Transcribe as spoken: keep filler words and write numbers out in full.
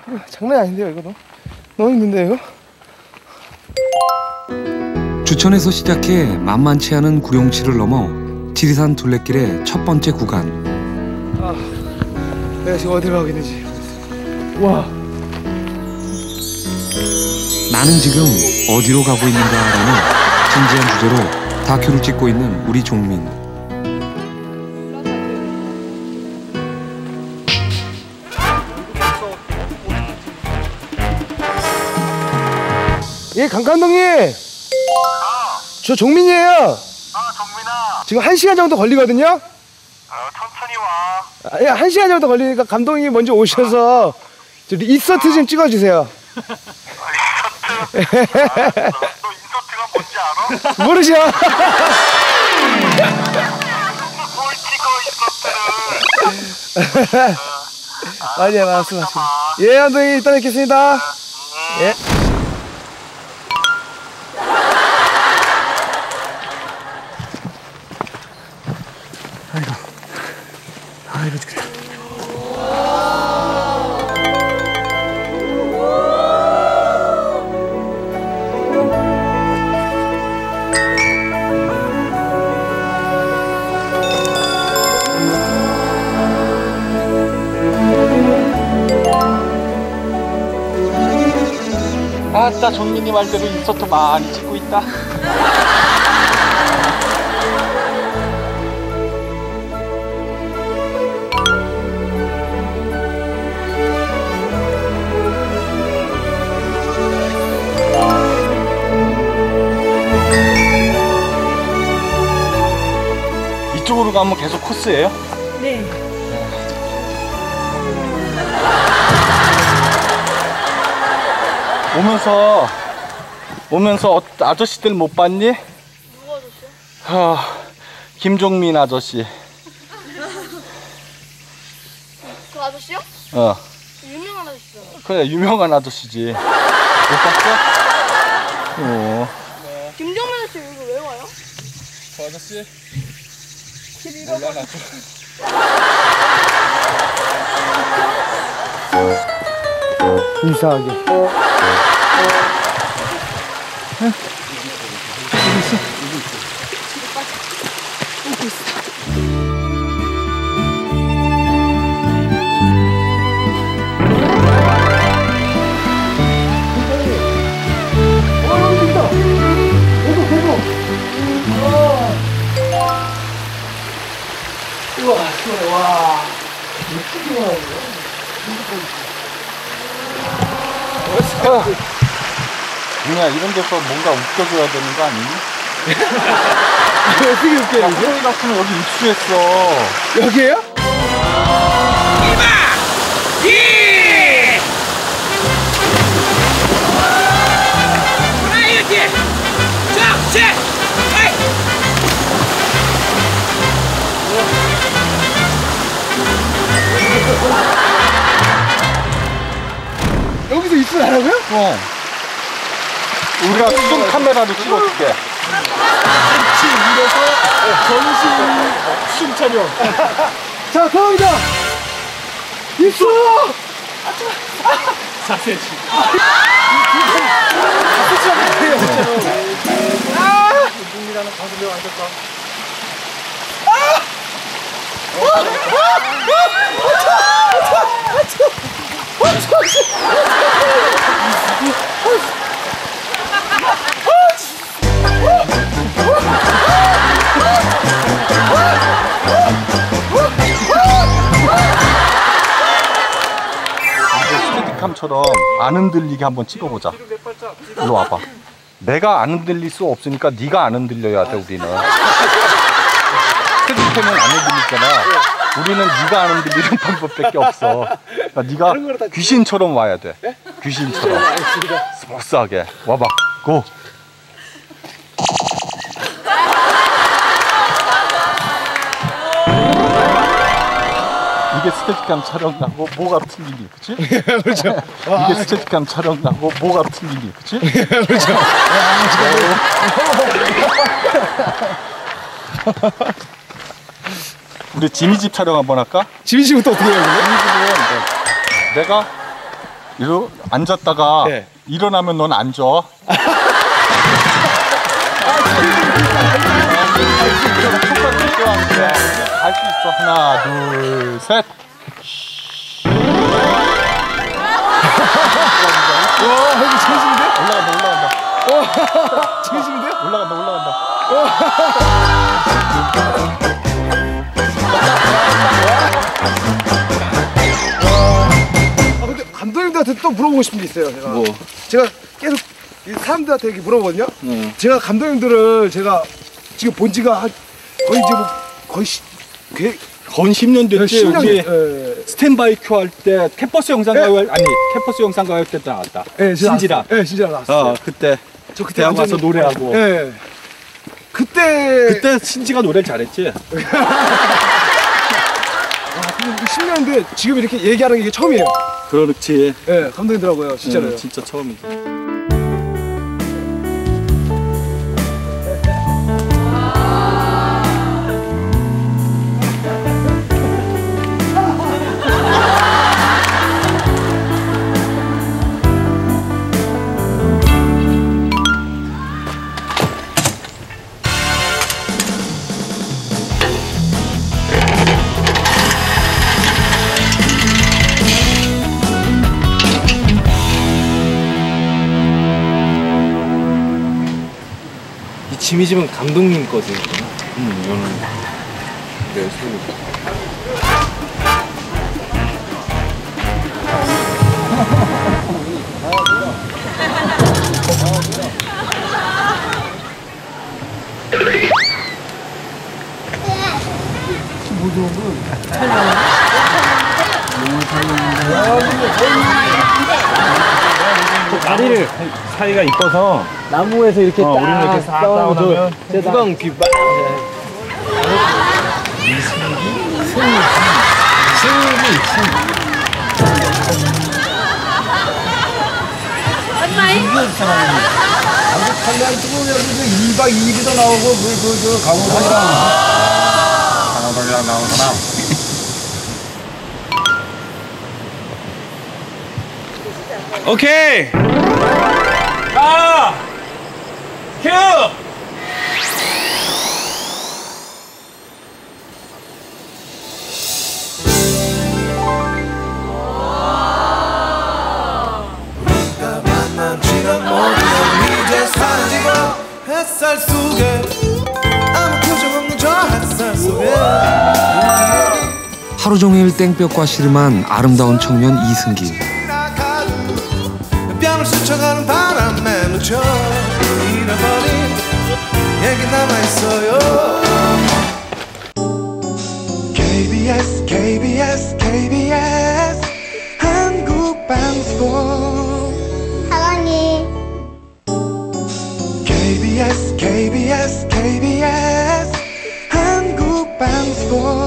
장난이 아닌데요 이거. 너무, 너무 힘든데 이거. 주천에서 시작해 만만치 않은 구룡치를 넘어 지리산 둘레길의 첫 번째 구간. 아, 내가 지금 어디로 가고 있는지. 와. 나는 지금 어디로 가고 있는가라는 진지한 주제로 다큐를 찍고 있는 우리 종민. 예, 강 감독님. 어. 저 종민이에요. 아, 종민아. 지금 한 시간 정도 걸리거든요. 어, 천천히 와. 아, 예, 한 시간 정도 걸리니까 감독님이 먼저 오셔서 저 인서트 좀 찍어주세요. 인서트? 아, 너, 너 인서트가 뭔지 알아? 모르죠? 뭘 찍어, 인서트를. 어, 아니야, 말씀하세요. 예, 감독님, 이따 뵙겠습니다. 음. 예. 아이고, 아이고 죽겠다. 아따 종민이 말대로 인서트 많이 찍고 있다. 이쪽으로 가면 계속 코스예요? 네. 오면서 오면서 아저씨들 못 봤니? 누구 아저씨? 아, 김종민 아저씨. 그 아저씨요? 어, 유명한 아저씨잖아. 그래 유명한 아저씨지. 못 봤어? 어. 김정민 아저씨 여기 왜 와요? 저 아저씨? 길 몰라 나도. 이상하게. 응? 여기 있어? 오고 있어. 어, 여기 있다. 계속, 계속. 와. 우와, 시원해. 와. 예쁘게 나오네요. 그냥 이런 데서 뭔가 웃겨줘야 되는 거 아니니? 어떻게 야, 웃겨요? 호랑이 같으면 여기 입수했어. 여기에요? 여기서 입수하라고요? 어. 우리가 수중 카메라로 찍어줄게. 같이 밀어서 전신 수중 촬영. 자, 들어갑니다. 입수! 자세히. 김종민이라는 가수를 앉았다. 스테디캄처럼 안 흔들리게 한번 찍어보자. 일로 와봐. 내가 안 흔들릴 수 없으니까 네가 안 흔들려야 돼. 우리는 스테디캠은 안 흔들리잖아. 우리는 네가 안 흔들리는 방법밖에 없어. 그러니까 네가 귀신처럼 와야 돼. 귀신처럼 스무스하게 와봐. 고. 이게 스테디캠 촬영 나고 뭐가 틀리니, 그치? 그렇죠. 이게 스테디캠 촬영 나고 뭐가 틀리니, 그치? 그렇죠. 우리 지미 집 촬영 한번 할까? 지민 씨부터 어떻게 해요, 근데? 지미 집은 내가 이러 앉았다가 네. 일어나면 넌 앉아. 할 수 있어. 하나, 둘, 셋. 와, 형님 진심인데? 올라간다, 올라간다. 진심인데? 올라간다, 올라간다. 아, 근데 감독님들한테 또 물어보고 싶은 게 있어요. 제가. 뭐? 제가 계속 이 사람들한테 이렇게 물어보거든요. 응. 제가 감독님들을 제가 지금 본 지가 한 거의 이제 뭐 거의 시, 꽤, 거의 십 년 됐지. 십 년 우리 예. 스탠바이 큐 할 때 캠퍼스 영상가요? 아니 캠퍼스 영상가요 때 나왔다. 예, 제가 신지라. 나왔어요. 예, 신지라 나왔어요. 어 그때 저 그때 대학 와서 완전히- 노래하고. 예. 그때 그때 신지가 노래를 잘했지. 십 년인데 지금 이렇게 얘기하는 게 이게 처음이에요. 그렇지. 예, 감독님들하고요, 진짜로요. 응, 진짜 처음이지. 이 지미집은 감독님 거지. 음, 이거는 내 손이. 다리를 사이가 이뻐서 나무에서 이렇게 어, 우리는 이렇게 싹 싸우면 후광 귀 빡. 이 박 이 일이도 나오고, 그, 그, 그, 강호동이랑. 강호동이랑 나온 사람. 오케이. 아, 큐. 햇살 속에 아무 표정 없는 저 햇살 속에 하루 종일 땡볕과 씨름한 아름다운 청년 이승기. 뺨을 스쳐가는 바람에 묻혀 잃어버린 얘기 남아있어요. 케이비에스 케이비에스 케이비에스 한국방송 사랑해. 케이비에스 케이비에스 케이비에스 한국방송